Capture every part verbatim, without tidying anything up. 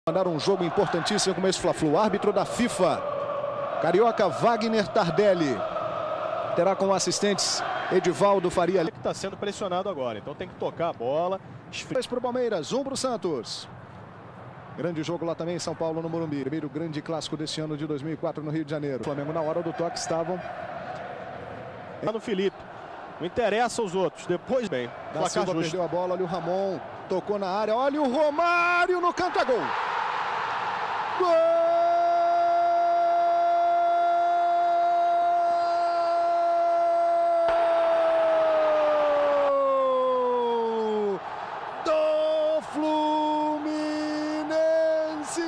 Mandar um jogo importantíssimo como esse Fla-Flu. Árbitro da FIFA, carioca Wagner Tardelli. Terá como assistentes Edivaldo Faria. Que está sendo pressionado agora, então tem que tocar a bola. Dois para o Palmeiras, um para o Santos. Grande jogo lá também em São Paulo, no Morumbi. Primeiro grande clássico deste ano de dois mil e quatro no Rio de Janeiro. O Flamengo na hora do toque estavam... Lá no Felipe. Não interessa aos outros. Depois, bem. Da Silva perdeu a bola, olha o Ramon. Tocou na área, olha o Romário no canto, é gol. Gol do Fluminense.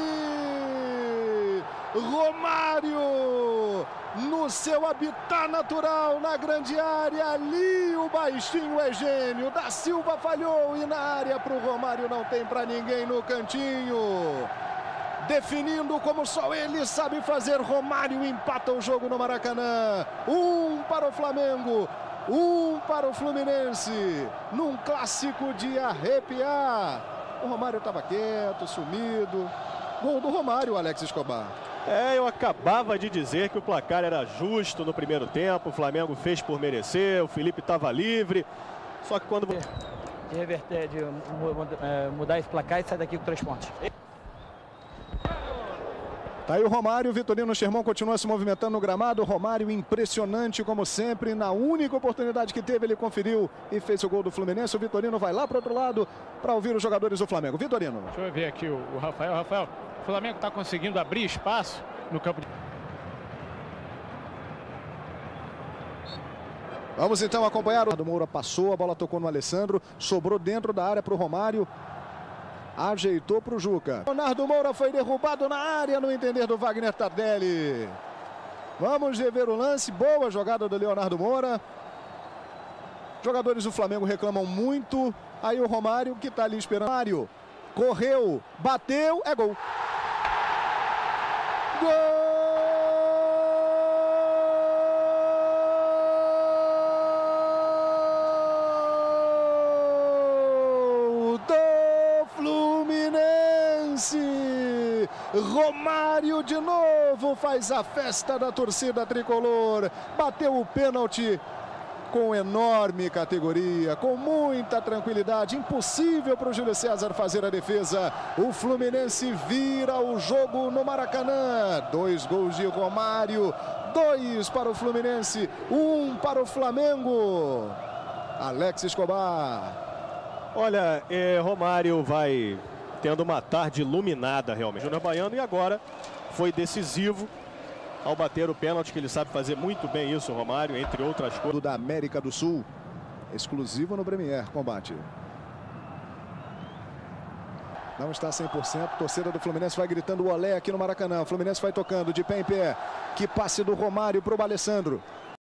Romário no seu habitat natural, na grande área, ali o baixinho é gênio. Da Silva falhou e na área para o Romário não tem para ninguém no cantinho. Definindo como só ele sabe fazer, Romário empata o jogo no Maracanã. Um para o Flamengo, um para o Fluminense, num clássico de arrepiar. O Romário estava quieto, sumido. Gol do Romário, Alex Escobar. É, eu acabava de dizer que o placar era justo no primeiro tempo. O Flamengo fez por merecer, o Felipe estava livre. Só que quando... De reverter, de mudar esse placar e sair daqui com três pontos. Tá aí o Romário, o Vitorino Schermon continua se movimentando no gramado. O Romário impressionante como sempre, na única oportunidade que teve ele conferiu e fez o gol do Fluminense. O Vitorino vai lá para o outro lado para ouvir os jogadores do Flamengo. Vitorino. Deixa eu ver aqui o, o Rafael. Rafael, o Flamengo está conseguindo abrir espaço no campo de... Vamos então acompanhar. O Leonardo Moura passou, a bola tocou no Alessandro, sobrou dentro da área para o Romário. Ajeitou para o Juca. Leonardo Moura foi derrubado na área, no entender do Wagner Tardelli. Vamos rever o lance. Boa jogada do Leonardo Moura. Jogadores do Flamengo reclamam muito. Aí o Romário que está ali esperando. Romário correu, bateu, é gol. Gol! Romário de novo faz a festa da torcida tricolor. Bateu o pênalti com enorme categoria, com muita tranquilidade. Impossível para o Júlio César fazer a defesa. O Fluminense vira o jogo no Maracanã. Dois gols de Romário, dois para o Fluminense, um para o Flamengo. Alex Escobar. Olha, é, Romário vai tendo uma tarde iluminada realmente. Júnior Baiano, e agora foi decisivo ao bater o pênalti, que ele sabe fazer muito bem isso, Romário, entre outras coisas. Da América do Sul, exclusivo no Premier Combate. Não está cem por cento, torcida do Fluminense vai gritando o olé aqui no Maracanã. O Fluminense vai tocando de pé em pé. Que passe do Romário para o Alessandro.